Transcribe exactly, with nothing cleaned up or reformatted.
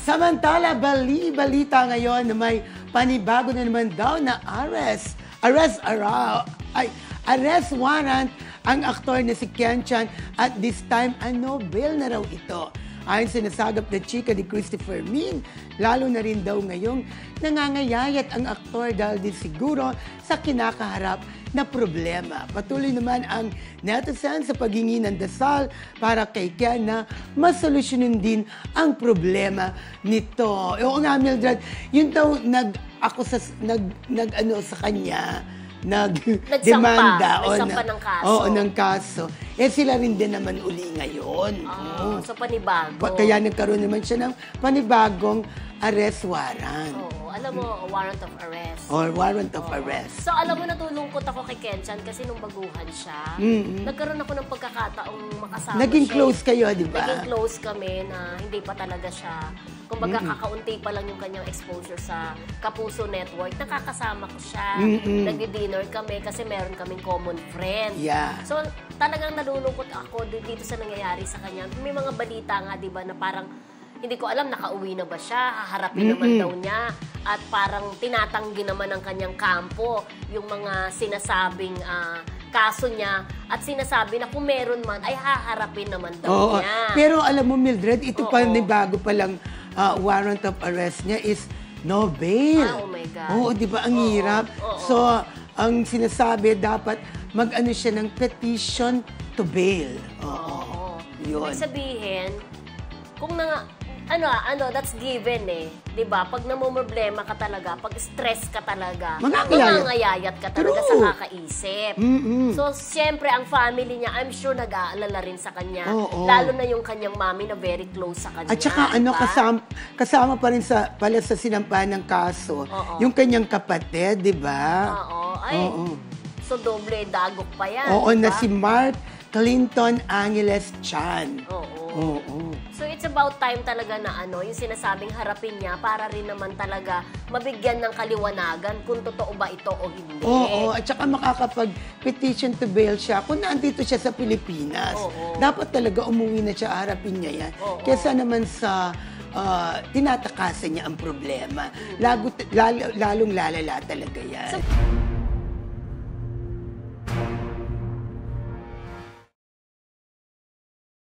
Samantala, bali-balita ngayon na may panibago na naman daw na arrest. Arrest, ara, ay, arrest warrant ang aktor na si Ken Chan at this time, ano, bail na raw ito. Ayon sa nasagap na chika ni Christopher Min, lalo na rin daw ngayong nangangayayat ang aktor dahil din siguro sa kinakaharap na problema. Patuloy naman ang netizen sa paghingi ng dasal para kay Ken na masolusyonin din ang problema nito. Oo nga, Mildred, yun daw nag, ako sa, nag, nag ano sa kanya, nag-demanda o nagsampa ng kaso. Oo, ng kaso. Eh sila rin din naman uli ngayon. Oh, so panibago. Pa, kaya nagkaroon naman siya ng panibagong arrest warrant. Oo, alam mo, warrant of arrest. Or warrant of Oo. arrest. So alam mo, natulungkot ako kay Ken Chan kasi nung baguhan siya, Mm-hmm. nagkaroon ako ng pagkakataong makasama Naging siya. close kayo, di ba? Naging close kami na hindi pa talaga siya. Kumbaga, mm-hmm. kakaunti pa lang yung kanyang exposure sa Kapuso Network. Nakakasama ko siya. Mm-hmm. Nag-dinner kami kasi meron kaming common friend. Yeah. So, talagang nalulungkot ako dito sa nangyayari sa kanya. May mga balita nga, di ba, na parang hindi ko alam, nakauwi na ba siya, haharapin mm-hmm. naman daw niya, at parang tinatanggi naman ng kanyang kampo yung mga sinasabing uh, kaso niya, at sinasabi na kung meron man, ay haharapin naman daw Oo. niya. Pero alam mo, Mildred, ito Oo. pa ni bago pa lang uh, warrant of arrest niya is no bail. Ah, oh my God. Oo, di ba? Ang Oo. hirap. Oo. So, ang sinasabi, dapat mag-ano siya ng petition to bail. Oo. Oo. Yun. Ibig sabihin, kung na, ano, ano, that's given eh. Diba? Pag namumroblema ka talaga, pag stress ka talaga, Mangangayayat. mangangayayat ka talaga True. sa kakaisip. Mm-mm. So, siyempre, ang family niya, I'm sure nag-aalala rin sa kanya. Oo. Lalo na yung kanyang mami na very close sa kanya. At saka ano, diba? kasama, kasama pa rin sa, pala sa sinampahan ng kaso, Oo. yung kanyang kapatid, di ba? Oo. Ay, Oo. so doble dagok pa yan. Oo, diba? na si Mark Clinton Angeles Chan. Oo. Oo. So it's about time talaga na ano, yung sinasabing harapin niya para rin naman talaga mabigyan ng kaliwanagan kung totoo ba ito o hindi. Oo, at saka makakapag-petition to bail siya kung nandito siya sa Pilipinas. Oo. Dapat talaga umuwi na siya, harapin niya yan. Oo. Kesa naman sa uh, tinatakasan niya ang problema. Lago, lalo, lalong lalala talaga yan. So,